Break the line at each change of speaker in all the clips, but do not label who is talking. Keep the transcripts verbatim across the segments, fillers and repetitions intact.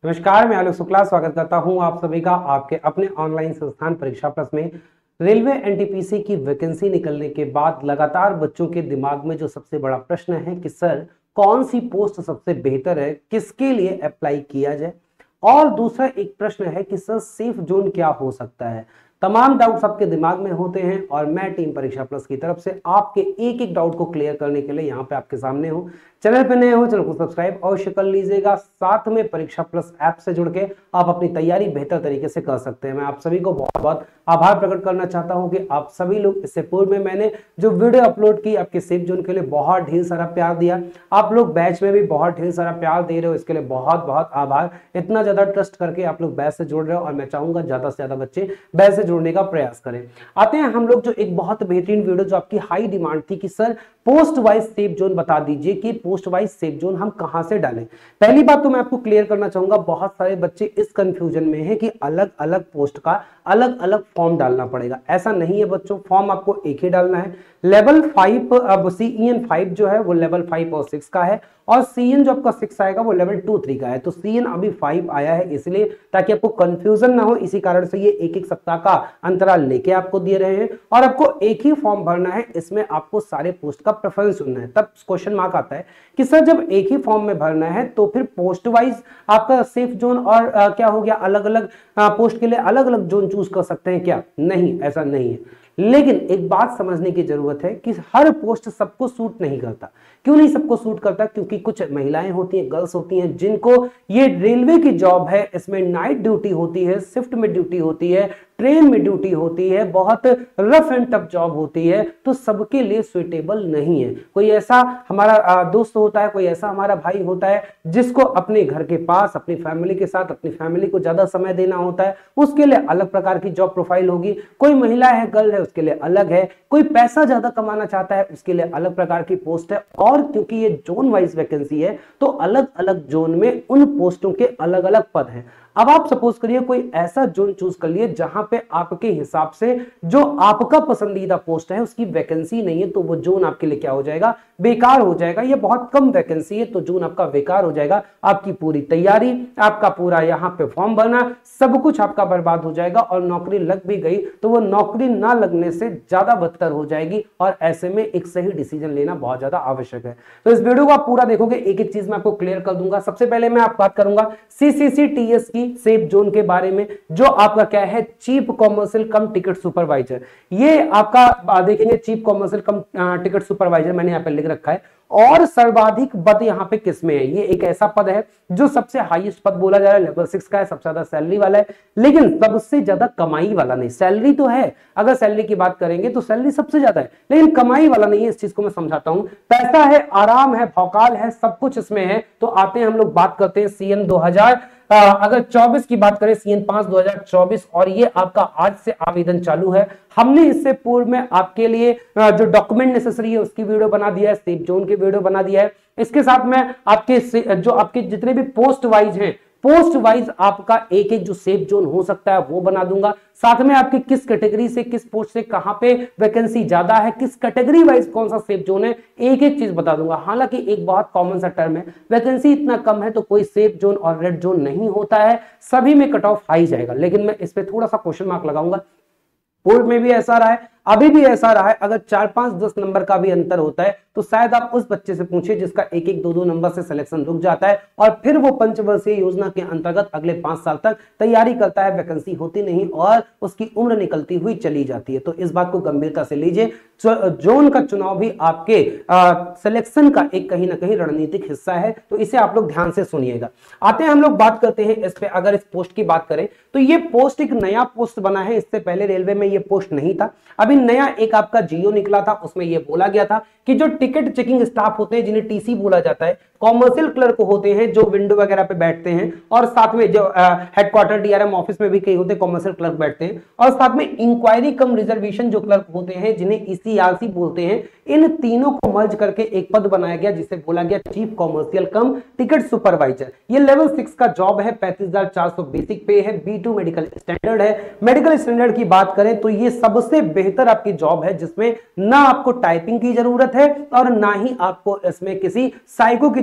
नमस्कार, मैं आलोक शुक्ला स्वागत करता हूं आप सभी का आपके अपने ऑनलाइन संस्थान परीक्षा प्लस में। रेलवे एनटीपीसी की वैकेंसी निकलने के बाद लगातार बच्चों के दिमाग में जो सबसे बड़ा प्रश्न है कि सर कौन सी पोस्ट सबसे बेहतर है, किसके लिए अप्लाई किया जाए, और दूसरा एक प्रश्न है कि सर सेफ जोन क्या हो सकता है। तमाम डाउट्स आपके दिमाग में होते हैं और मैं टीम परीक्षा प्लस की तरफ से आपके एक एक डाउट को क्लियर करने के लिए यहाँ पे आपके सामने हूँ। चैनल पे नए हो चैनल को सब्सक्राइब अवश्य कर लीजिएगा। साथ में परीक्षा प्लस ऐप से जुड़ के आप अपनी तैयारी बेहतर तरीके से कर सकते हैं। मैं आप सभी को बहुत बहुत आभार प्रकट करना चाहता हूं कि आप सभी लोग इससे पूर्व में मैंने जो वीडियो अपलोड की आपके सेफ जोन के लिए बहुत ढेर सारा प्यार दिया। आप लोग बैच में भी बहुत ढेर सारा प्यार दे रहे हो, इसके लिए बहुत बहुत आभार। इतना ज्यादा ट्रस्ट करके आप लोग बैच से जुड़ रहे हो और मैं चाहूंगा ज्यादा से ज्यादा बच्चे बैच से जुड़ने का प्रयास करें। आते हैं हम लोग जो एक बहुत बेहतरीन वीडियो जो आपकी हाई डिमांड थी कि sir post wise safe zone बता दीजिए कि पोस्ट वाइज सेफ जोन हम कहां से डालें। पहली बात तो मैं आपको क्लियर करना चाहूंगा, बहुत सारे बच्चे इस कंफ्यूजन में हैं कि अलग अलग पोस्ट का अलग अलग फॉर्म डालना पड़ेगा। ऐसा नहीं है बच्चों, फॉर्म आपको एक ही डालना है। लेवल फाइव अब सीईएन फाइव जो है वो लेवल फाइव और सिक्स का है और सीएन जो आपका सिक्स आएगा वो लेवल टू थ्री का है। तो सीएन अभी फाइव आया है इसलिए ताकि आपको कंफ्यूजन ना हो, इसी कारण से ये एक एक सप्ताह का अंतराल लेके आपको दिए रहे हैं और आपको एक ही फॉर्म भरना है। इसमें आपको सारे पोस्ट का प्रेफरेंस चुनना है। तब क्वेश्चन मार्क आता है कि सर जब एक ही फॉर्म में भरना है तो फिर पोस्ट वाइज आपका सेफ जोन और आ, क्या हो गया, अलग अलग पोस्ट के लिए अलग अलग जोन चूज कर सकते हैं क्या? नहीं, ऐसा नहीं है। लेकिन एक बात समझने की जरूरत है कि हर पोस्ट सबको सूट नहीं करता। क्यों नहीं सबको सूट करता? क्योंकि कुछ महिलाएं होती हैं, गर्ल्स होती हैं जिनको ये रेलवे की जॉब है, इसमें नाइट ड्यूटी होती है, शिफ्ट में ड्यूटी होती है, ट्रेन में ड्यूटी होती है, बहुत रफ एंड टफ जॉब होती है, तो सबके लिए सुइटेबल नहीं है। कोई ऐसा हमारा दोस्त होता है, कोई ऐसा हमारा भाई होता है जिसको अपने घर के पास अपनी फैमिली के साथ अपनी फैमिली को ज्यादा समय देना होता है, उसके लिए अलग प्रकार की जॉब प्रोफाइल होगी। कोई महिला है, गर्ल है, उसके लिए अलग है। कोई पैसा ज्यादा कमाना चाहता है, उसके लिए अलग प्रकार की पोस्ट है। और क्योंकि ये जोन वाइज वैकेंसी है तो अलग अलग जोन में उन पोस्टों के अलग अलग पद हैं। अब आप सपोज करिए कोई ऐसा जोन चूज कर लिए जहां पे आपके हिसाब से जो आपका पसंदीदा पोस्ट है उसकी वैकेंसी नहीं है, तो वो जोन आपके लिए क्या हो जाएगा? बेकार हो जाएगा। ये बहुत कम वैकेंसी है तो जोन आपका बेकार हो जाएगा। आपकी पूरी तैयारी, आपका पूरा यहाँ पे फॉर्म भरना, सब कुछ आपका बर्बाद हो जाएगा और नौकरी लग भी गई तो वो नौकरी ना लगने से ज्यादा बदतर हो जाएगी। और ऐसे में एक सही डिसीजन लेना बहुत ज्यादा आवश्यक है। तो इस वीडियो को आप पूरा देखोगे, एक एक चीज मैं आपको क्लियर कर दूंगा। सबसे पहले मैं आप बात करूंगा सीसीसीटीएस की सेफ जोन के बारे में, जो आपका क्या है, chief commercial cum ticket supervisor. ये आपका देखेंगे chief commercial cum ticket supervisor मैंने यहाँ पे लिख रखा है। और सर्वाधिक पद यहाँ पे किसमें है? ये एक ऐसा पद है जो सबसे हाईएस्ट पद बोला जा रहा है, लेवल सिक्स का है, सबसे ज्यादा सैलरी वाला है, लेकिन सबसे ज्यादा कमाई वाला नहीं। सैलरी तो है, अगर सैलरी की बात करेंगे तो सैलरी सबसे ज्यादा है, लेकिन कमाई वाला नहीं है। इस चीज को मैं समझाता हूं। पैसा है, आराम है, भौकाल है, सब कुछ इसमें है। तो आते हैं हम लोग बात करते हैं सीएन दो हजार आ, अगर चौबीस की बात करें, सीएन पांच दो हजार चौबीस, और ये आपका आज से आवेदन चालू है। हमने इससे पूर्व में आपके लिए जो डॉक्यूमेंट नेसेसरी है उसकी वीडियो बना दिया है, सेफ जोन की वीडियो बना दिया है। इसके साथ में आपके जो आपके जितने भी पोस्ट वाइज हैं, पोस्ट वाइज आपका एक एक जो सेफ जोन हो सकता है वो बना दूंगा। साथ में आपकी किस कैटेगरी से, किस पोस्ट से कहां पे वैकेंसी ज्यादा है, किस कैटेगरी वाइज कौन सा सेफ जोन है, एक एक चीज बता दूंगा। हालांकि एक बहुत कॉमन सा टर्म है, वैकेंसी इतना कम है तो कोई सेफ जोन और रेड जोन नहीं होता है, सभी में कट ऑफ हाई जाएगा। लेकिन मैं इस पे थोड़ा सा क्वेश्चन मार्क लगाऊंगा। पूर्व में भी ऐसा रहा है, अभी भी ऐसा रहा है। अगर चार पांच दस नंबर का भी अंतर होता है तो शायद आप उस बच्चे से पूछिए जिसका एक एक दो दो नंबर से सिलेक्शन रुक जाता है और फिर वो पंचवर्षीय योजना के अंतर्गत अगले पांच साल तक तैयारी करता है, वैकेंसी होती नहीं और उसकी उम्र निकलती हुई चली जाती है। तो इस बात को गंभीरता से लीजिए। जोन का चुनाव भी आपके सिलेक्शन का एक कहीं ना कहीं रणनीतिक हिस्सा है, तो इसे आप लोग ध्यान से सुनिएगा। आते हैं हम लोग बात करते हैं इस पे। अगर इस पोस्ट की बात करें तो ये पोस्ट एक नया पोस्ट बना है, इससे पहले रेलवे में ये पोस्ट नहीं था। अभी नया एक आपका जियो निकला था, उसमें यह बोला गया था कि जो टिकट चेकिंग स्टाफ होते हैं जिन्हें टीसी बोला जाता है, कॉमर्शियल क्लर्क होते हैं जो विंडो वगैरह पे बैठते हैं, और साथ में जो हेडक्वार्टर डीआरएम ऑफिस में भी कई होते हैं कॉमर्शियल क्लर्क बैठते हैं, और साथ में इंक्वायरी कम रिजर्वेशन जो क्लर्क होते हैं जिन्हें ईसीआरसी बोलते हैं, इन तीनों को मर्ज करके एक पद बनाया गया जिसे बोला गया chief commercial cum ticket supervisor. ये लेवल सिक्स का जॉब है, पैंतीस हजार चार सौ बेसिक पे है, बी टू मेडिकल स्टैंडर्ड है। मेडिकल स्टैंडर्ड की बात करें तो ये सबसे बेहतर आपकी जॉब है जिसमें ना आपको टाइपिंग की जरूरत है और ना ही आपको इसमें किसी साइको की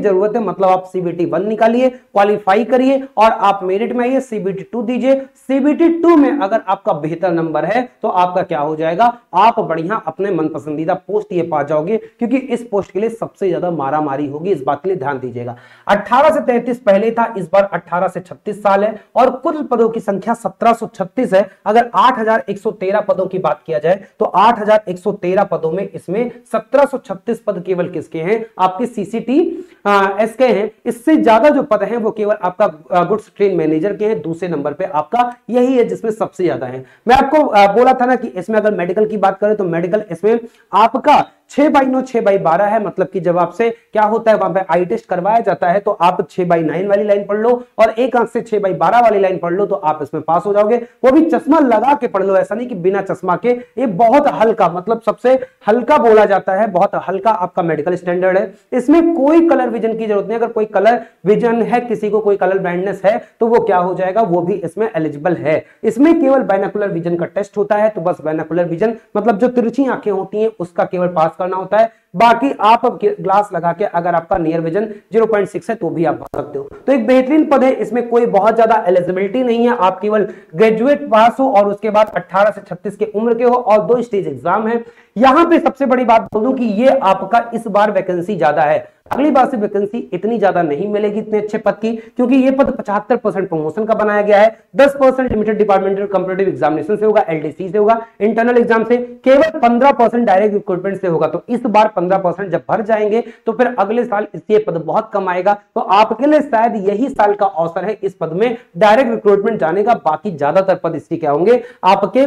जरूरत है, मतलब आप सीबीटी वन निकालिए, क्वालिफाई करिए और आप मेरिट में आइए, सीबीटी टू दीजिए। सीबीटी टू में अगर आपका बेहतर नंबर है तो आपका क्या हो जाएगा, आप बढ़िया अपने मन पसंदीदा पोस्ट ये पा जाओगे, क्योंकि इस पोस्ट के लिए सबसे ज्यादा मारामारी होगी, इस बात के लिए ध्यान दीजिएगा। अठारह से तैंतीस पहले था, इस बार अठारह से छत्तीस साल है और कुल पदों की संख्या सत्रह सौ छत्तीस है। अगर आठ हजार एक सौ तेरह पदों की बात किया जाए तो आठ हजार एक सौ तेरह पदों में इसमें सत्रह सौ छत्तीस पद केवल किसके हैं, आपके सीसीटी एस के हैं। इससे ज्यादा जो पद हैं वो केवल आपका गुड्स ट्रेन मैनेजर के हैं, दूसरे नंबर पे आपका यही है जिसमें सबसे ज्यादा है। मैं आपको बोला था ना कि इसमें अगर मेडिकल की बात करें तो मेडिकल इसमें आपका छह बाई नौ छह बाई बारह है, मतलब कि जब आपसे क्या होता है वहां पे आई टेस्ट करवाया जाता है तो आप छह बाई नाइन वाली लाइन पढ़ लो और एक आंख से छह बाई बारह वाली लाइन पढ़ लो तो आप इसमें पास हो जाओगे। वो भी चश्मा लगा के पढ़ लो, ऐसा नहीं कि बिना चश्मा के। ये बहुत हल्का, मतलब सबसे हल्का बोला जाता है, बहुत हल्का आपका मेडिकल स्टैंडर्ड है। इसमें कोई कलर विजन की जरूरत नहीं, अगर कोई कलर विजन है, किसी को कोई कलर ब्लाइंडनेस है तो वो क्या हो जाएगा, वो भी इसमें एलिजिबल है। इसमें केवल बाइनोकुलर विजन का टेस्ट होता है, तो बस बाइनोकुलर विजन मतलब जो तिरछी आंखें होती हैं उसका केवल पास करना होता है। बाकी आप ग्लास लगा के अगर आपका near vision zero point six है तो भी आप भर सकते हो। तो एक बेहतरीन पद है, इसमें कोई बहुत ज्यादा एलिजिबिलिटी नहीं है, आप केवल ग्रेजुएट पास हो और उसके बाद अठारह से छत्तीस के उम्र के हो और दो स्टेज एग्जाम है। यहां पे सबसे बड़ी बात बोलूं कि ये आपका इस बार वैकेंसी ज्यादा है, अगली बार से वैकेंसी इतनी ज्यादा नहीं मिलेगी इतने अच्छे पद की, क्योंकि ये पद पचहत्तर परसेंट प्रमोशन का बनाया गया है, दस percent limited departmental comparative examination से होगा, एलडीसी से होगा, इंटरनल एग्जाम से, केवल पंद्रह परसेंट डायरेक्ट रिक्रूटमेंट से होगा। तो इस बार पंद्रह परसेंट जब भर जाएंगे तो फिर अगले साल इससे पद बहुत कम आएगा। तो आपके लिए शायद यही साल का अवसर है इस पद में डायरेक्ट रिक्रूटमेंट जाने का। बाकी ज्यादातर पद इसके क्या होंगे, आपके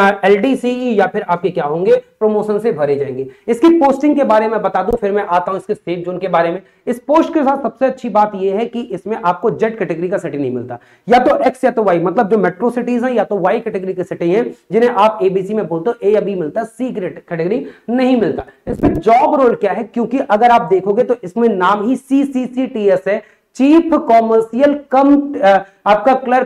एलडीसी या फिर आपके क्या होंगे, प्रमोशन से भरे जाएंगे। इसकी पोस्टिंग के बारे में बता दूं, फिर मैं आता हूं इसके सेफ जोन के बारे में। इस पोस्ट के साथ सबसे अच्छी बात यह है कि इसमें आपको जेड कैटेगरी का सिटी नहीं मिलता, या तो एक्स या तो वाई, मतलब जो मेट्रो सिटीज हैं या तो वाई कैटेगरी के सिटी हैं जिन्हें आप एबीसी में बोलते हो, ए या बी मिलता है, सी कैटेगरी नहीं मिलता। इसमें जॉब रोल क्या है, क्योंकि अगर आप देखोगे तो इसमें नाम ही C C C T S है, चीफ कॉमर्शियल कम आपका क्लर्क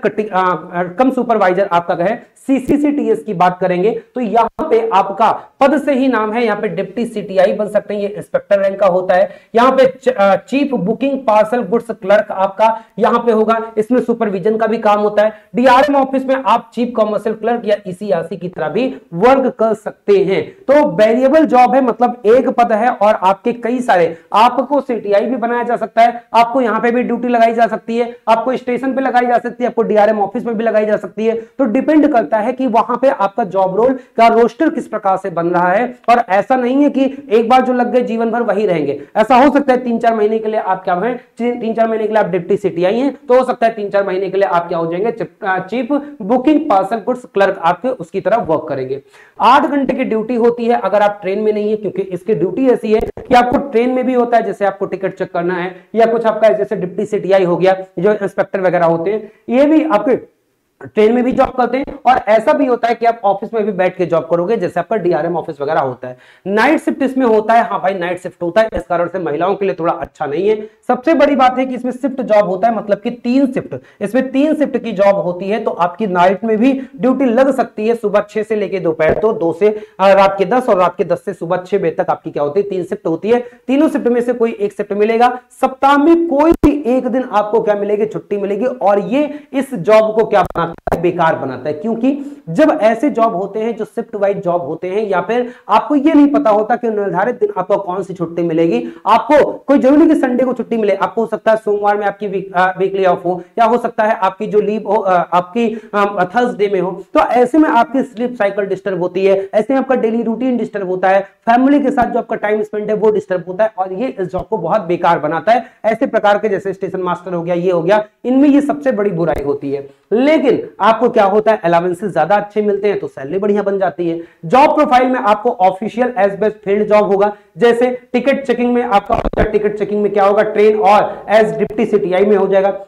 कम सुपरवाइजर आपका है, सीसीसीटीएस की बात करेंगे तो यहां पे आपका पद से ही नाम है, यहां पे डिप्टी सीटीआई बन सकते हैं, ये इंस्पेक्टर रैंक का होता है। यहां पे chief booking parcel goods clerk आपका यहां पे होगा, इसमें सुपरविजन का भी काम होता है। डीआरएम ऑफिस में आप चीफ कॉमर्शियल क्लर्क या ईसीआरसी की तरह भी वर्क कर सकते हैं। तो वेरिएबल जॉब है, मतलब एक पद है और आपके कई सारे, आपको सीटीआई भी बनाया जा सकता है, आपको यहां पे भी ड्यूटी लगाई जा सकती है, आपको स्टेशन पे लगाई जा सकती है, आपको डीआरएम ऑफिस में भी लगाई जा सकती है। तो डिपेंड करता है कि वहां पे आपका जॉब रोल का रोस्टर किस प्रकार से बन रहा है। और ऐसा नहीं है कि एक बार जो लग गए जीवन भर वही रहेंगे, ऐसा हो सकता है तीन चार महीने के लिए आप क्या हैं, तीन चार महीने के लिए आप डिप्टी सीटीआई हैं, तो हो सकता है तीन चार महीने के लिए आप क्या हो जाएंगे, chief booking parcel goods clerk आपके उसकी तरह वर्क करेंगे। आठ घंटे की ड्यूटी होती है अगर आप ट्रेन में नहीं है, क्योंकि इसकी ड्यूटी ऐसी है कि आपको ट्रेन में भी होता है, जैसे आपको टिकट चेक करना है या कुछ आपका जैसे डिप्टी सीटीआई हो गया, जो इंस्पेक्टर वगैरह होते हैं ये भी आपके ट्रेन में भी जॉब करते हैं। और ऐसा भी होता है कि आप ऑफिस में भी बैठ के जॉब करोगे, जैसे आपका डीआरएम ऑफिस वगैरह होता है। नाइट शिफ्ट इसमें होता है, हाँ भाई नाइट शिफ्ट होता है, इस कारण से महिलाओं के लिए थोड़ा अच्छा नहीं है। सबसे बड़ी बात है कि इसमें शिफ्ट जॉब होता है, मतलब कि तीन शिफ्ट, इसमें तीन शिफ्ट की जॉब होती है, तो आपकी नाइट में भी ड्यूटी लग सकती है, सुबह छह से लेकर दोपहर तो दो से रात के दस और रात के दस से सुबह छह बजे तक आपकी क्या होती है, तीन शिफ्ट होती है। तीनों शिफ्ट में से कोई एक शिफ्ट मिलेगा, सप्ताह में कोई भी एक दिन आपको क्या मिलेगी, छुट्टी मिलेगी। और ये इस जॉब को क्या बनाता है, बेकार बनाता है, क्योंकि जब ऐसे जॉब होते हैं जो शिफ्ट वाइज जॉब होते हैं, या फिर आपको ये नहीं पता होता कि निर्धारित दिन आपको कौन सी छुट्टी मिलेगी, आपको कोई जरूरी नहीं कि संडे को छुट्टी मिले, आपको हो सकता है सोमवार में आपकी वीक, वीकली ऑफ हो, या हो सकता है आपकी जो लीव हो आपकी थर्सडे में हो। तो ऐसे में आपकी स्लीप साइकिल डिस्टर्ब होती है, ऐसे में आपका डेली रूटीन डिस्टर्ब होता है, फैमिली के साथ जो आपका टाइम स्पेंड है वो डिस्टर्ब होता है, और ये इस जॉब को बहुत बेकार बनाता है। ऐसे प्रकार के जैसे स्टेशन मास्टर हो गया, ये हो गया, इनमें ये सबसे बड़ी बुराई होती है। लेकिन आपको क्या होता है, अलाउंसेस ज्यादा अच्छे मिलते हैं तो सैलरी बढ़िया बन जाती है। जॉब प्रोफाइल में आपको official as best field job होगा, जैसे टिकट चेकिंग में आपका टिकट चेकिंग में क्या होगा, ट्रेन और एज डिप्टी सीटीआई में हो जाएगा।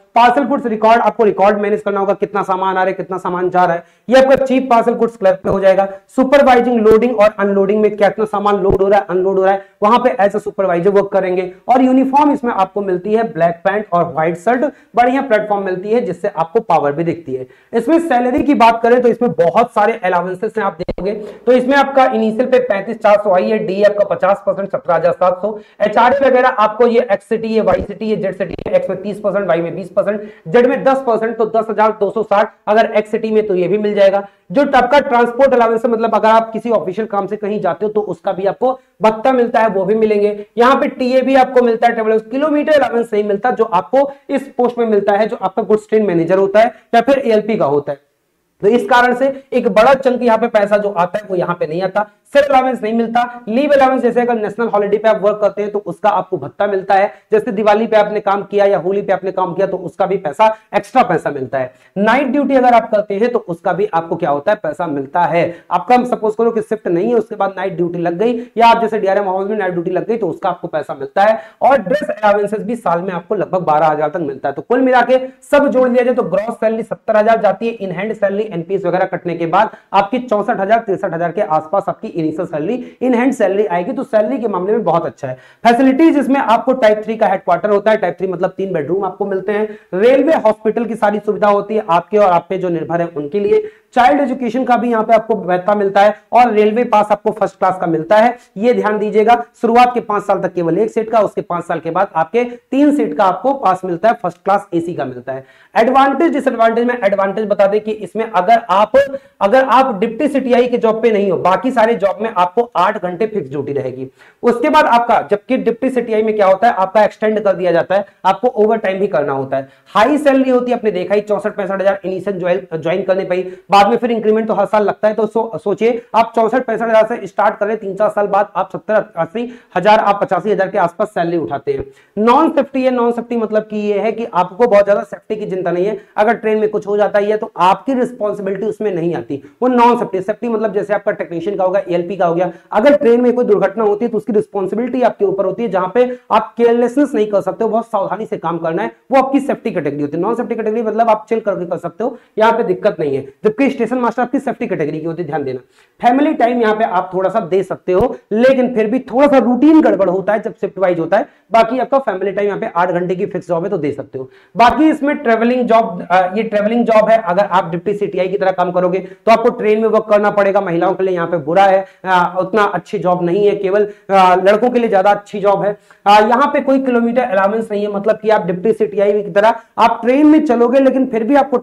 पार्सल गुड्स रिकॉर्ड, आपको रिकॉर्ड मैनेज करना होगा, कितना सामान आ रहा है, कितना सामान जा रहा है, ये आपका चीफ पार्सल गुड्स क्लर्क पे हो जाएगा। सुपरवाइजिंग लोडिंग और अनलोडिंग में कितना सामान लोड हो रहा है, अनलोड हो रहा है, वहां पे एज अ सुपरवाइजर वर्क करेंगे। और यूनिफॉर्म इसमें आपको मिलती है ब्लैक पैंट और व्हाइट शर्ट, बढ़िया प्लेटफॉर्म मिलती है जिससे आपको पावर भी दिखती है। इसमें सैलरी की बात करें तो इसमें बहुत सारे अलाउंसेस हैं, आप देखोगे तो इसमें आपका इनिशियल पे पैंतीस चार सौ आई है, डी आपका पचास परसेंट सत्रह हजार सात सौ, एचआरडी वगैरह आपको ये एक्स सिटी, ये वाई सिटी, ये जेड सिटी, एक्स में तीस परसेंट, वाई में बीस परसेंट, जेड में दस परसेंट, तो दस हजार दो सौ साठ, अगर एक्स सिटी में तो ये भी मिल जाएगा। जो आपका ट्रांसपोर्ट अलाउंस है, मतलब अगर आप किसी ऑफिशियल काम से कहीं जाते हो तो उसका भी आपको भत्ता मिलता है, वो भी मिलेंगे। यहाँ पे टीए भी आपको मिलता है, ट्रेवल किलोमीटर अलाउंस नहीं मिलता जो आपको इस पोस्ट में मिलता है, जो आपका गुड्स ट्रेन मैनेजर होता है या फिर एएलपी का होता है। तो इस कारण से एक बड़ा चंक यहाँ पे पैसा जो आता है वो यहाँ पे नहीं आता। सेल्फ अलाउंस नहीं मिलता। लीव अलाउंस, जैसे अगर नेशनल हॉलिडे पे आप वर्क करते हैं तो उसका आपको भत्ता मिलता है, जैसे दिवाली पे आपने काम किया या होली पे आपने काम किया तो उसका भी पैसा, एक्स्ट्रा पैसा मिलता है। नाइट ड्यूटी अगर आप करते हैं तो उसका भी आपको क्या होता है, पैसा मिलता है। आपका सपोज करो कि शिफ्ट नहीं है, उसके बाद नाइट ड्यूटी लग गई, या आप जैसे डीआरएम हाउस में नाइट ड्यूटी लग गई तो उसका आपको पैसा मिलता है। और ड्रेस अलाउंसेस भी साल में आपको लगभग बारह हजार तक मिलता है। तो कुल मिला के सब जोड़ लिया जाए तो ग्रॉस सैलरी सत्तर हजार जाती है। इन हैंड सैलरी एनपीएस वगैरह कटने के बाद आपकी चौसठ हजार तिरसठ हजार के आसपास आपकी initial salary, in hand salary आएगी। तो सैलरी के मामले में बहुत अच्छा है। फैसिलिटीज इसमें आपको टाइप थ्री का हेडक्वार्टर होता है, टाइप थ्री मतलब तीन बेडरूम आपको मिलते हैं। रेलवे हॉस्पिटल की सारी सुविधा होती है आपके और आप पे जो निर्भर है उनके लिए। चाइल्ड एजुकेशन का भी यहाँ पे आपको भत्ता मिलता है और रेलवे पास आपको फर्स्ट क्लास का मिलता है। ये ध्यान दीजिएगा, शुरुआत के पांच साल तक केवल एक सीट का, उसके पांच साल के बाद आपके तीन सीट का आपको पास मिलता है, फर्स्ट क्लास एसी का मिलता है। एडवांटेज, डिसएडवांटेज में एडवांटेज बता दें कि इसमें अगर आप अगर आप डिप्टी सीटीआई के जॉब पे नहीं हो, बाकी सारे जॉब में आपको आठ घंटे फिक्स ड्यूटी रहेगी। उसके बाद आपका, जबकि डिप्टी सीटीआई में क्या होता है, आपका एक्सटेंड कर दिया जाता है, आपको ओवर टाइम भी करना होता है। हाई सैलरी होती है, आपने देखा ही चौसठ पैंसठ हजार इनिशियल ज्वाइन करने पर, बाद में फिर इंक्रीमेंट तो हर साल लगता है। तो सो, सोचिए आप चौसठ पैंसठ हजार से स्टार्ट करें, तीन चार साल बाद आप सत्तर अस्सी हजार, आप पचासी हजार के आसपास सैलरी उठाते हैं। नॉन सेफ्टी है, नॉन सेफ्टी मतलब कि ये है कि आपको बहुत ज्यादा सेफ्टी की चिंता नहीं है। अगर ट्रेन में कुछ हो जाता है तो आपकी रिस्पॉन्सिबिलिटी उसमें नहीं आती, वो नॉन सेफ्टी। सेफ्टी मतलब जैसे आपका टेक्नीशियन का होगा, एएलपी का हो गया, अगर ट्रेन में कोई दुर्घटना होती है तो उसकी रिस्पॉन्सिबिलिटी आपके ऊपर होती है, जहां पे आप केयरलेसनेस नहीं कर सकते हो, बहुत सावधानी से काम करना है, वो आपकी सेफ्टी कैटेगरी होती है। नॉन सेफ्टी कैटेगरी मतलब आप चिल करके कर सकते हो, यहाँ पे दिक्कत नहीं है। जबकि स्टेशन मास्टर आपकी सेफ्टी कैटेगरी की होती है, ध्यान देना। फैमिली टाइम यहाँ पे आप थोड़ा सा दे सकते हो, लेकिन फिर भी थोड़ा सा रूटीन गड़बड़ होता है जब शिफ्ट वाइज होता है। बाकी आपका फैमिली टाइम यहाँ पे आठ घंटे की फिक्स जॉब है तो दे सकते हो। बाकी इसमें ट्रेवलिंग जॉब, ये ट्रेवलिंग जॉब है। अगर आप डिप्टी सीटीआई की तरह काम करोगे तो आपको ट्रेन में वर्क करना पड़ेगा, महिलाओं के लिए यहाँ पे बुरा है, आ, उतना अच्छी जॉब नहीं है, केवल आ, लड़कों के लिए ज्यादा अच्छी जॉब है। आ, यहाँ पे कोई किलोमीटर अलाउंस नहीं है, मतलब कि आप डिप्टी सीटीआई की तरह आप ट्रेन में चलोगे लेकिन फिर भी आपको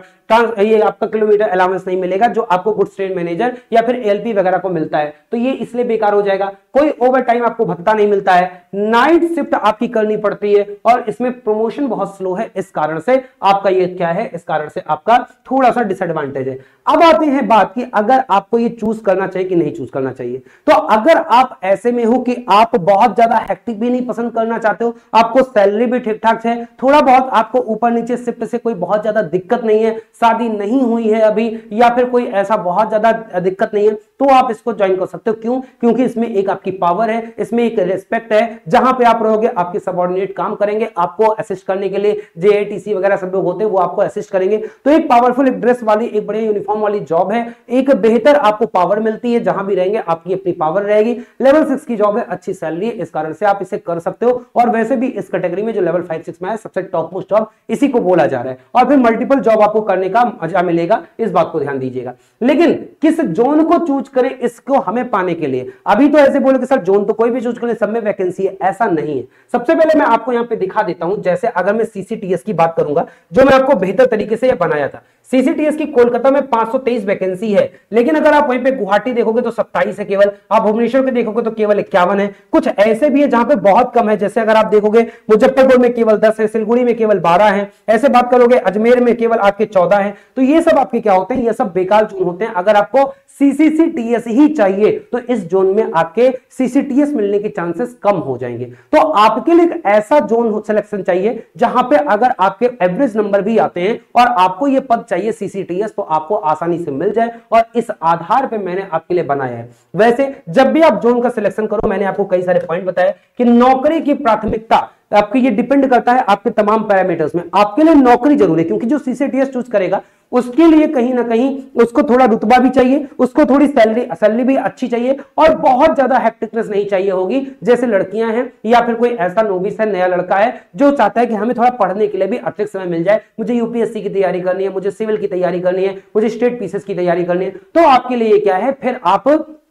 ये आपका किलोमीटर अलाउंस नहीं मिलेगा जो आपको गुड्स ट्रेन मैनेजर या फिर एएलपी वगैरह को मिलता है, तो ये इसलिए बेकार हो जाएगा। कोई ओवर टाइम आपको भत्ता नहीं मिलता है। नाइट शिफ्ट आपकी करनी पड़ती है और इसमें प्रमोशन बहुत स्लो है, इस कारण से आपका ये क्या है, इस कारण से आपका थोड़ा सा डिसएडवांटेज है। अब आते हैं बात की अगर आपको ये चूज करना चाहिए कि नहीं चूज करना चाहिए। तो अगर आप ऐसे में हो कि आप बहुत ज्यादा हेक्टिक भी नहीं पसंद करना चाहते हो, आपको सैलरी भी ठीक ठाक है, थोड़ा बहुत आपको ऊपर नीचे शिफ्ट से कोई बहुत ज्यादा दिक्कत नहीं है, शादी नहीं हुई है अभी या फिर कोई ऐसा बहुत ज्यादा दिक्कत नहीं है, तो आप इसको ज्वाइन कर सकते हो। क्यों? क्योंकि इसमें एक आपकी पावर है, इसमें एक रिस्पेक्ट है। जहां पे आप रहोगे आपके सबऑर्डिनेट काम करेंगे, आपको असिस्ट करने के लिए जेएटीसी वगैरह सब लोग होते हैं, वो आपको असिस्ट करेंगे। तो एक पावरफुल, एक ड्रेस वाली, एक बढ़िया यूनिफॉर्म वाली जॉब है, एक बेहतर आपको पावर मिलती है, जहां भी रहेंगे आपकी अपनी पावर रहेगी। लेवल सिक्स की जॉब है, अच्छी सैलरी है, इस कारण से आप इसे कर सकते हो। और वैसे भी इस कैटेगरी में जो लेवल फाइव सिक्स में है सबसे टॉप मोस्ट जॉब इसी को बोला जा रहा है। और फिर मल्टीपल जॉब आपको करने का मजा मिलेगा, इस बात को ध्यान दीजिएगा। लेकिन किस जोन को चूज करें इसको हमें पाने के लिए, अभी तो ऐसे बोलो कि सर जोन तो कोई भी चूज करें, सब में वैकेंसी है, ऐसा नहीं है। सबसे पहले मैं आपको यहां पे दिखा देता हूं, जैसे अगर मैं सीसीटीएस की बात करूंगा जो मैं आपको बेहतर तरीके से बनाया था। सीसीटीएस की कोलकाता में पांच सौ तेईस वैकेंसी है, लेकिन अगर आप वहीं पे गुवाहाटी देखोगे तो सत्ताईस है केवल, आप भुवनेश्वर के देखोगे तो केवल इक्यावन है। कुछ ऐसे भी है जहां पे बहुत कम है, जैसे अगर आप देखोगे मुजफ्फरपुर में केवल दस है, सिलगुड़ी में केवल बारह है, ऐसे बात करोगे अजमेर में केवल आपके चौदह है। तो ये सब आपके क्या होते हैं, ये सब बेकार जोन होते हैं। अगर आपको सीसीसीटीएस ही चाहिए तो इस जोन में आपके सीसीटीएस मिलने के चांसेस कम हो जाएंगे। तो आपके लिए एक ऐसा जोन सिलेक्शन चाहिए जहां पे अगर आपके एवरेज नंबर भी आते हैं और आपको ये पद चाहिए सीसीटीएस, तो आपको आसानी से मिल जाए, और इस आधार पे मैंने आपके लिए बनाया है। वैसे जब भी आप जोन का सिलेक्शन करो, मैंने आपको कई सारे पॉइंट बताए कि नौकरी की प्राथमिकता आपके ये डिपेंड करता है आपके तमाम पैरामीटर्स में। आपके लिए नौकरी जरूरी है, क्योंकि जो सीसीटीएस चूज करेगा उसके लिए कहीं ना कहीं उसको थोड़ा रुतबा भी चाहिए, उसको थोड़ी सैलरी सैलरी भी अच्छी चाहिए, और बहुत ज्यादा हेक्टिकनेस नहीं चाहिए होगी जैसे लड़कियां हैं, या फिर कोई ऐसा नोविस है, नया लड़का है जो चाहता है कि हमें थोड़ा पढ़ने के लिए भी अतिरिक्त समय मिल जाए, मुझे यूपीएससी की तैयारी करनी है, मुझे सिविल की तैयारी करनी है, मुझे स्टेट पीसीएस की तैयारी करनी है, तो आपके लिए क्या है, फिर आप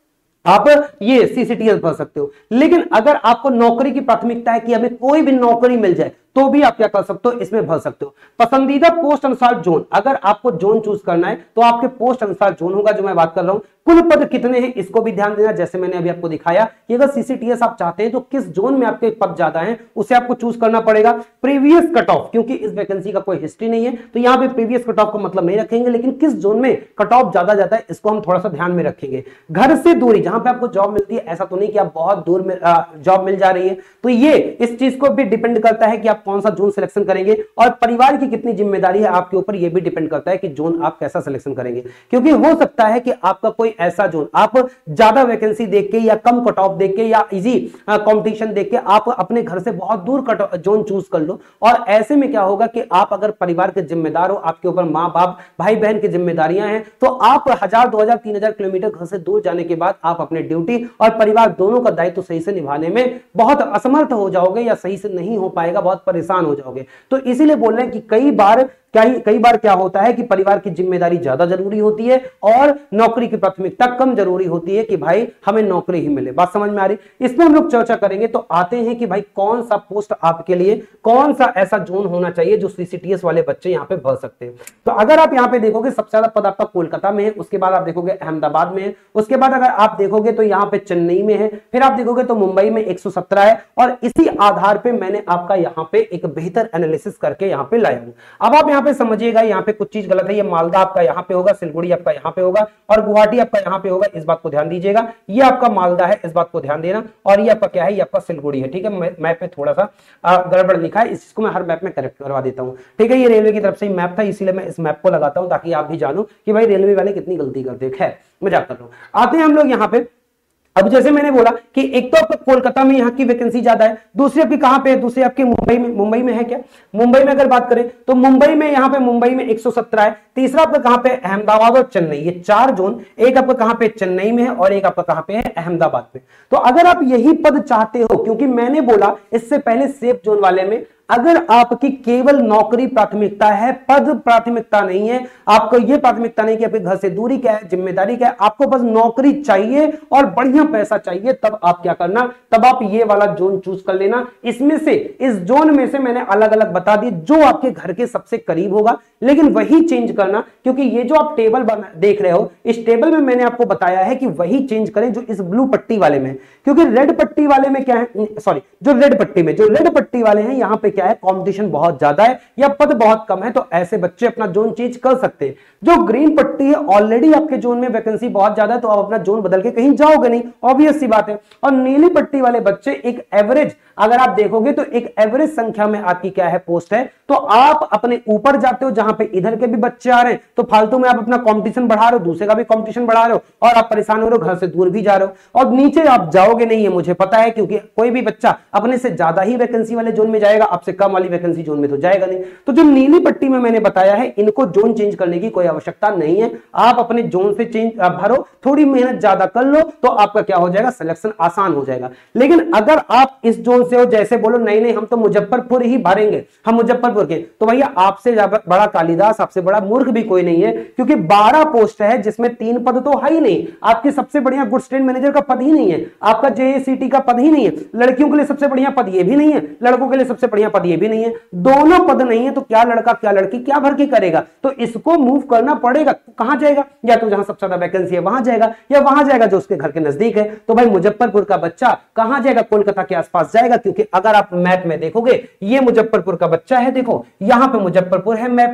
आप ये सीसीटीएस भर सकते हो। लेकिन अगर आपको नौकरी की प्राथमिकता है कि हमें कोई भी नौकरी मिल जाए, तो भी आप क्या कर सकते हो, इसमें भर सकते हो। पसंदीदा पोस्ट अनुसार जोन, अगर आपको जोन चूज करना है तो आपके पोस्ट अनुसार जोन होगा, जो मैं बात कर रहा हूं। कुल पद कितने हैं इसको भी ध्यान देना, जैसे मैंने अभी आपको दिखाया कि अगर सीसीटीएस आप चाहते हैं तो किस जोन में आपके पद ज्यादा हैं उसे आपको चूज करना पड़ेगा। प्रीवियस कट ऑफ, क्योंकि इस वैकेंसी का कोई हिस्ट्री नहीं है तो यहां पे प्रीवियस कट ऑफ का मतलब नहीं रखेंगे, लेकिन किस जोन में कट ऑफ ज्यादा जाता है इसको हम थोड़ा सा ध्यान में रखेंगे। घर से दूरी, जहां पे आपको जॉब मिलती है, ऐसा तो नहीं कि आप बहुत दूर में जॉब मिल जा रही है, तो ये इस चीज को भी डिपेंड करता है कि आप कौन सा जोन सिलेक्शन करेंगे, और परिवार की कितनी जिम्मेदारी है आपके ऊपर, यह भी डिपेंड करता है कि जोन आप कैसा सिलेक्शन करेंगे। क्योंकि हो सकता है कि आपका कोई ऐसा जोन, आप ज्यादा वैकेंसी देख के या कम कट ऑफ देख के या इजी कंपटीशन देख के आप अपने घर से बहुत दूर कट जोन चूज कर लो, और ऐसे में क्या होगा कि आप अगर परिवार के जिम्मेदार हो, आपके ऊपर मां बाप भाई बहन की जिम्मेदारियां हैं, तो आप हजार दो हजार तीन हजार किलोमीटर घर से दूर जाने के बाद आप अपने ड्यूटी और परिवार दोनों का दायित्व सही से निभाने में बहुत असमर्थ हो जाओगे, या सही से नहीं हो पाएगा, बहुत परेशान हो जाओगे। तो इसीलिए बोल रहे हैं कि कई बार क्या कई बार क्या होता है कि परिवार की जिम्मेदारी ज्यादा जरूरी होती है और नौकरी की प्राथमिकता कम जरूरी होती है कि भाई हमें नौकरी ही मिले। बात समझ में आ रही? इसमें हम लोग चर्चा करेंगे। तो आते हैं कि भाई कौन सा पोस्ट आपके लिए, कौन सा ऐसा जोन होना चाहिए जो सीसीटीएस वाले बच्चे यहाँ पे भर सकते हैं। तो अगर आप यहाँ पे देखोगे सबसे ज्यादा पद आपका कोलकाता में है, उसके बाद आप देखोगे अहमदाबाद में है, उसके बाद अगर आप देखोगे तो यहाँ पे चेन्नई में है, फिर आप देखोगे तो मुंबई में एक सौ सत्रह है, और इसी आधार पे मैंने आपका यहाँ पे एक बेहतर एनालिसिस करके यहाँ पे लाया हूँ। अब आप यहाँ पे समझिएगा, यहाँ पे कुछ चीज गलत है, ये मालदा आपका यहाँ पे होगा, सिलगुड़ी आपका यहाँ पे होगा, और गुवाहाटी आपका यहाँ पे होगा, इस बात को ध्यान दीजिएगा। ये आपका मालदा है, इस बात को ध्यान देना, और ये आपका क्या है, ये आपका सिलगुड़ी है। ठीक है, मैप पे थोड़ा सा गड़बड़ लिखा है, इसको मैं हर मैप में करेक्ट करवा देता हूँ। ठीक है, ये रेलवे की तरफ से ही मैप था, इसीलिए मैं इस मैप को लगाता हूँ ताकि आप भी जानो कि भाई रेलवे वाले कितनी गलती करते हैं। खैर मजाक कर रहा हूं। आते हैं हम लोग यहाँ पे। अब जैसे मैंने बोला कि एक तो आपका कोलकाता में यहाँ की वैकेंसी ज्यादा है, दूसरी आपकी कहां पे है, दूसरी आपकी मुंबई में। मुंबई में है क्या? मुंबई में अगर बात करें तो मुंबई में यहाँ पे मुंबई में एक सौ सत्रह है। तीसरा आपका कहां पे? अहमदाबाद और चेन्नई। ये चार जोन, एक आपका कहां पे? चेन्नई में है, और एक आपका कहां पे है? अहमदाबाद पे। तो अगर आप यही पद चाहते हो, क्योंकि मैंने बोला इससे पहले सेफ जोन वाले में अगर आपकी केवल नौकरी प्राथमिकता है, पद प्राथमिकता नहीं है, आपको यह प्राथमिकता नहीं कि आपके घर से दूरी क्या है, जिम्मेदारी क्या है, आपको बस नौकरी चाहिए और बढ़िया पैसा चाहिए, तब आप क्या करना, तब आप ये वाला जोन चूज कर लेना। इसमें से, इस जोन में से मैंने अलग अलग बता दी जो आपके घर के सबसे करीब होगा, लेकिन वही चेंज करना, क्योंकि ये जो आप टेबल देख रहे हो, इस टेबल में मैंने आपको बताया है कि वही चेंज करें जो इस ब्लू पट्टी वाले में, क्योंकि रेड पट्टी वाले में क्या है, सॉरी जो रेड पट्टी में, जो रेड पट्टी वाले हैं यहां पे क्या है, कंपटीशन बहुत ज्यादा है या पद बहुत कम है, तो ऐसे बच्चे अपना जोन चेंज कर सकते हैं। जो ग्रीन पट्टी है, ऑलरेडी आपके जोन में वैकेंसी बहुत ज्यादा है, तो आप अपना जोन बदल के कहीं जाओगे नहीं, ऑब्वियस सी बात है। और नीली पट्टी वाले बच्चे एक एवरेज, अगर आप देखोगे तो एक एवरेज संख्या में आपकी क्या है, पोस्ट है, तो आप अपने ऊपर जाते हो जहां पे इधर के भी बच्चे आ रहे हैं, तो फालतू में आप अपना कंपटीशन बढ़ा रहे हो, दूसरे का भी कंपटीशन बढ़ा रहे हो, और आप परेशान हो रहे हो, घर से दूर भी जा रहे हो, और नीचे आप जाओगे नहीं, है मुझे पता है, क्योंकि कोई भी बच्चा अपने से ज्यादा ही वैकेंसी वाले जोन में जाएगा, आपसे कम वाली वैकेंसी जोन में तो जाएगा नहीं। तो जो नीली पट्टी में मैंने बताया है, इनको जोन चेंज करने की कोई आवश्यकता नहीं है, आप अपने जोन से चेंज भरो, थोड़ी मेहनत ज्यादा कर लो तो आपका क्या हो जाएगा, सिलेक्शन आसान हो जाएगा। लेकिन अगर आप इस जोन से हो, जैसे बोलो नहीं नहीं हम तो मुजफ्फरपुर ही भरेंगे, हम मुजफ्फरपुर के, तो भैया आपसे बड़ा कालिदास, आपसे बड़ा मूर्ख भी कोई नहीं है, क्योंकि बारह पोस्ट है जिसमें तीन पद तो है ही नहीं। आपके सबसे बढ़िया गुड्स ट्रेन मैनेजर का पद ही नहीं है, आपका जेएसीटी का पद ही नहीं है, लड़कियों के लिए सबसे बढ़िया पद ये भी नहीं है, लड़कों के लिए सबसे बढ़िया पद ये भी नहीं है, दोनों पद नहीं है, तो क्या लड़का क्या लड़की क्या भर के करेगा, तो इसको मूव करना पड़ेगा। कहां जाएगा, या तो जहां सबसे ज्यादा वैकेंसी है वहां जाएगा, या वहां जाएगा जो उसके घर के नजदीक है। तो भाई मुजफ्फरपुर का बच्चा कहां जाएगा, कोलकाता के आसपास जाएगा, क्योंकि अगर आप मैप में देखोगे ये मुजफ्फरपुर का बच्चा है, देखो यहां पे मुजफ्फरपुर है मैप में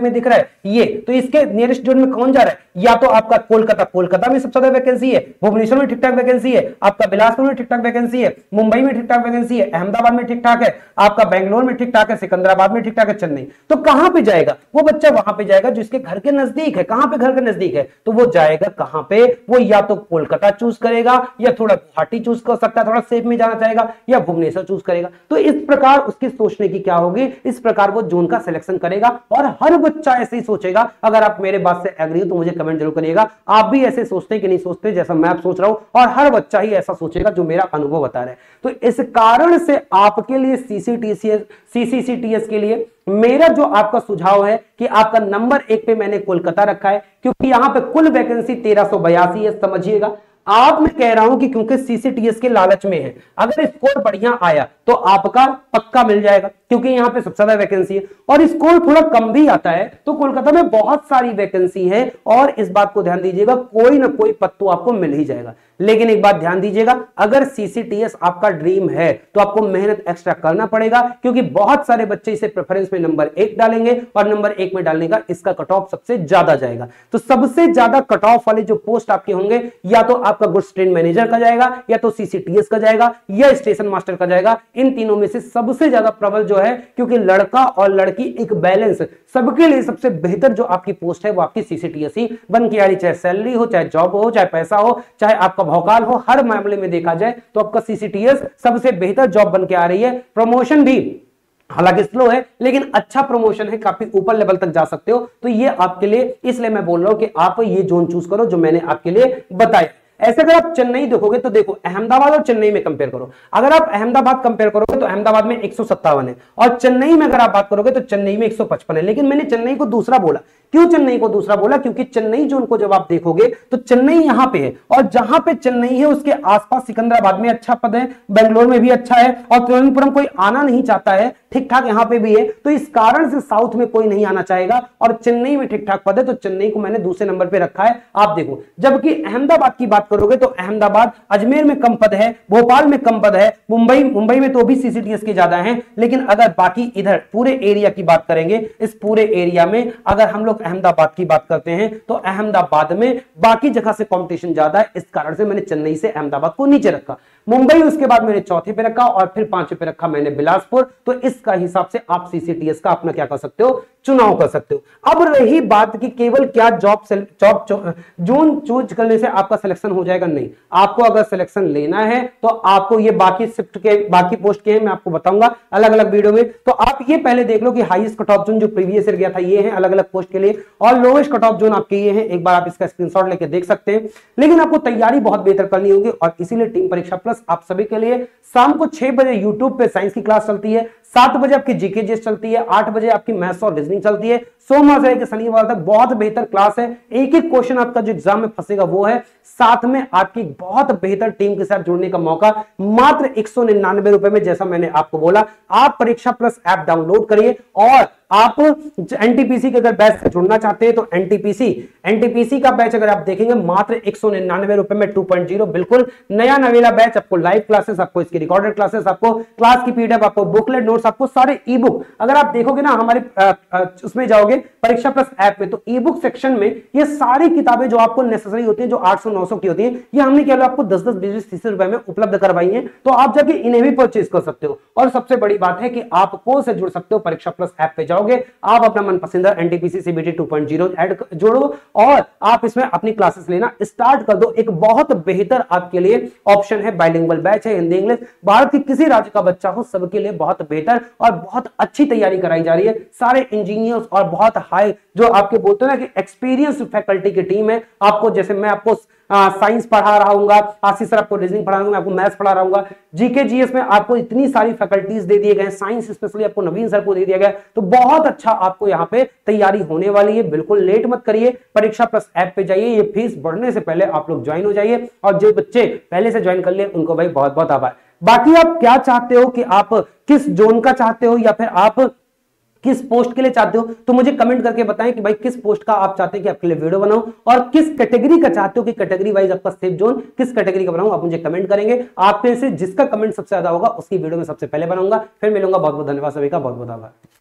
में दिख रहा है ये, तो इसके नियरेस्ट जोन में कौन जा रहा है, या तो आपका कोलकाता, कोलकाता में सबसे ज्यादा वैकेंसी है, भुवनेश्वर में ठीक ठाक वैकेंसी है, आपका बिलासपुर में ठीक ठाक वैकेंसी है, मुंबई में ठीक ठाक वैकेंसी है, अहमदाबाद में ठीक ठाक है, आपका बेंगलोर में ठीक ठाक है, सिकंदराबाद में ठीक ठाक है, चेन्नई। तो कहां पे जाएगा वो बच्चा, वहां पे जाएगा जो इसके घर के नजदीक है। कहां पे घर के नजदीक है, तो वो जाएगा कहां पे, वो या तो कोलकाता चूज करेगा, या थोड़ा गुवाहाटी चूज कर सकता है, थोड़ा सेफ में जाना चाहेगा, या भुवनेश्वर चूज करेगा। तो इस प्रकार उसकी सोचने की क्या होगी, इस प्रकार वो जोन का सिलेक्शन करेगा। और हर बच्चा ऐसे ही सोचेगा। अगर आप मेरे बात से एग्री हो तो मुझे कमेंट जरूर करिएगा, आप भी ऐसे सोचते हैं कि नहीं सोचते जैसा मैं आप सोच रहा हूं, और हर बच्चा ही ऐसा सोचेगा जो मेरा अनुभव बता रहा है। तो इस कारण से आपके लिए सीसीटीसीएस सीसीसीटीएस के लिए मेरा जो आपका सुझाव है कि आपका नंबर एक पे मैंने कोलकाता रखा है, क्योंकि यहां पे कुल वैकेंसी तेरह सौ बयासी है। समझिएगा, आप मैं कह रहा हूं कि क्योंकि सीसीटीएस के लालच में है, अगर स्कोर बढ़िया आया तो आपका पक्का मिल जाएगा, क्योंकि यहां पे सबसे ज्यादा वैकेंसी है। और स्कोर थोड़ा कम भी आता है तो कोलकाता में बहुत सारी वैकेंसी है, और इस बात को ध्यान दीजिएगा, कोई ना कोई पद तो आपको मिल ही जाएगा। लेकिन एक बात ध्यान दीजिएगा, अगर सीसीटीएस आपका ड्रीम है तो आपको मेहनत एक्स्ट्रा करना पड़ेगा, क्योंकि बहुत सारे बच्चे इसे प्रेफरेंस में नंबर एक डालेंगे, और नंबर एक में डालने का इसका कट ऑफ सबसे ज्यादा जाएगा। तो सबसे ज्यादा कट ऑफ वाले जो पोस्ट आपके होंगे, या तो आपका गुड्स ट्रेन मैनेजर का जाएगा, या तो सीसीटीएस का जाएगा, या स्टेशन मास्टर का जाएगा। इन तीनों में से सबसे ज्यादा प्रबल जो है, क्योंकि लड़का और लड़की एक बैलेंस, सबके लिए सबसे बेहतर जो आपकी पोस्ट है वो आपकी सीसीटीएस ही बन के आ रही। चाहे सैलरी हो, चाहे जॉब हो, चाहे पैसा हो, चाहे आपका भौकाल हो, हर मामले में देखा जाए तो आपका सीसीटीएस सबसे बेहतर जॉब बन के आ रही है। प्रमोशन भी हालांकि स्लो है, लेकिन अच्छा प्रमोशन है, काफी ऊपर लेवल तक जा सकते हो। तो ये आपके लिए, इसलिए मैं बोल रहा हूं कि आप ये जोन चूज करो जो मैंने आपके लिए बताया। ऐसे अगर आप चेन्नई देखोगे तो देखो, अहमदाबाद और चेन्नई में कंपेयर करो। अगर आप अहमदाबाद कंपेयर करोगे तो अहमदाबाद में एक सौ सत्तावन है, और चेन्नई में अगर आप बात करोगे तो चेन्नई में एक सौ पचपन है। लेकिन मैंने चेन्नई को दूसरा बोला, क्यों चेन्नई को दूसरा बोला, क्योंकि चेन्नई जोन को जब आप देखोगे तो चेन्नई यहां पे है, और जहां पे चेन्नई है उसके आसपास सिकंदराबाद में अच्छा पद है, बेंगलोर में भी अच्छा है, और त्रिवेंद्रपुरम कोई आना नहीं चाहता है, ठीक ठाक यहां पे भी है। तो इस कारण से साउथ में कोई नहीं आना चाहेगा, और चेन्नई में ठीक ठाक पद है, तो चेन्नई को मैंने दूसरे नंबर पे रखा है। आप देखो, जबकि अहमदाबाद की बात करोगे तो अहमदाबाद, अजमेर में कम पद है, भोपाल में कम पद है, मुंबई मुंबई में तो भी सीसीटीएस के ज्यादा हैं। लेकिन अगर बाकी इधर पूरे एरिया की बात करेंगे, इस पूरे एरिया में अगर हम लोग अहमदाबाद की बात करते हैं तो अहमदाबाद में बाकी जगह से कंपटीशन ज्यादा है। इस कारण से मैंने चेन्नई से अहमदाबाद को नीचे रखा। मुंबई उसके बाद मैंने चौथे पे रखा, और फिर पांचवे पे रखा मैंने बिलासपुर। तो इसका हिसाब से आप सीसीटीएस का अपना क्या कर सकते हो, चुनाव कर सकते हो। अब रही बात कि केवल क्या जॉब जॉब जोन चूज करने से आपका सिलेक्शन हो जाएगा, नहीं। आपको अगर सिलेक्शन लेना है तो आपको ये बाकी शिफ्ट के बाकी पोस्ट के हैं, मैं आपको बताऊंगा अलग अलग वीडियो में। तो आप ये पहले देख लो कि हाईएस्ट कट ऑफ जोन जो प्रीवियस ईयर गया था ये है अलग अलग पोस्ट के लिए, और लोएस्ट कट ऑफ जोन आपके ये है। एक बार आप इसका स्क्रीनशॉट लेके देख सकते हैं। लेकिन आपको तैयारी बहुत बेहतर करनी होगी, और इसीलिए टीम परीक्षा प्लस आप सभी के लिए शाम को छह बजे यूट्यूब पे साइंस की क्लास चलती है, सात बजे आपकी जीके जीएस चलती है, आठ बजे आपकी मैथ्स और रीजनिंग चलती है। सोमवार से लेकर शनिवार तक बहुत बेहतर क्लास है। एक एक क्वेश्चन आपका जो एग्जाम में फंसेगा वो है, साथ में आपकी बहुत बेहतर टीम के साथ जुड़ने का मौका मात्र एक सौ निन्यानवे रुपए में। जैसा मैंने आपको बोला, आप परीक्षा प्लस ऐप डाउनलोड करिए, और आप एनटीपीसी के अगर बैच से जुड़ना चाहते हैं तो एनटीपीसी एनटीपीसी का बैच अगर आप देखेंगे मात्र एक सौ निन्यानवे रुपए में टू पॉइंट ज़ीरो बिल्कुल नया नवेला बैच। आपको लाइव क्लासेस, आपको इसकी रिकॉर्डेड क्लासेस, आपको क्लास की पीडीएफ, आपको बुकलेट नोट्स, आपको सारे ई बुक। अगर आप देखोगे ना हमारे आ, आ, उसमें जाओगे परीक्षा प्लस ऐप में, तो ई बुक सेक्शन में ये सारी किताबें जो आपको नेसेसरी होती है, जो आठ सौ नौ सौ की होती है, ये हमने केवल आपको दस दस बीस बीस तीस रुपए में उपलब्ध करवाई है। तो आप जाके इन्हें भी परचेज कर सकते हो। और सबसे बड़ी बात है कि आप को से जुड़ सकते हो, परीक्षा प्लस ऐप पे जाओगे, आप अपना मनपसंद NTPC CBT two point zero add जोड़ो, और आप इसमें अपनी क्लासेस लेना स्टार्ट कर दो। एक बहुत बेहतर आपके लिए ऑप्शन है, बाइलिंगुअल बैच है, हिंदी इंग्लिश, भारत के किसी राज्य का बच्चा हो सबके लिए बहुत बेहतर और बहुत अच्छी तैयारी कराई जा रही है। सारे इंजीनियर्स और बहुत हाई जो आपके बोलते हैं ना कि एक्सपीरियंस फैकल्टी की टीम है। आपको जैसे मैं आपको साइंस पढ़ा रहा हूंगा, आशीष सर आपको रीजनिंग पढ़ा रहा हूंगा, आपको मैथ्स पढ़ा रहा हूंगा, जीके जीएस में आपको इतनी सारी फैकल्टीज दे दिए गए, साइंस स्पेशली आपको नवीन सर को दे दिया गया। तो बहुत अच्छा आपको यहाँ पे तैयारी होने वाली है। बिल्कुल लेट मत करिए, परीक्षा प्लस ऐप पे जाइए। ये फीस बढ़ने से पहले आप लोग ज्वाइन हो जाइए, और जो बच्चे पहले से ज्वाइन कर लिए उनको भाई बहुत बहुत आभार। बाकी आप क्या चाहते हो कि आप किस जोन का चाहते हो, या फिर आप किस पोस्ट के लिए चाहते हो, तो मुझे कमेंट करके बताएं कि भाई किस पोस्ट का आप चाहते हैं कि आपके लिए वीडियो बनाऊं, और किस कैटेगरी का चाहते हो कि कैटेगरी वाइज आपका सेफ जोन किस कैटेगरी का बनाऊं। आप मुझे कमेंट करेंगे। आप में से जिसका कमेंट सबसे ज्यादा होगा उसकी वीडियो में सबसे पहले बनाऊंगा। फिर मिलूंगा। बहुत बहुत धन्यवाद सभी का, बहुत बहुत आभार।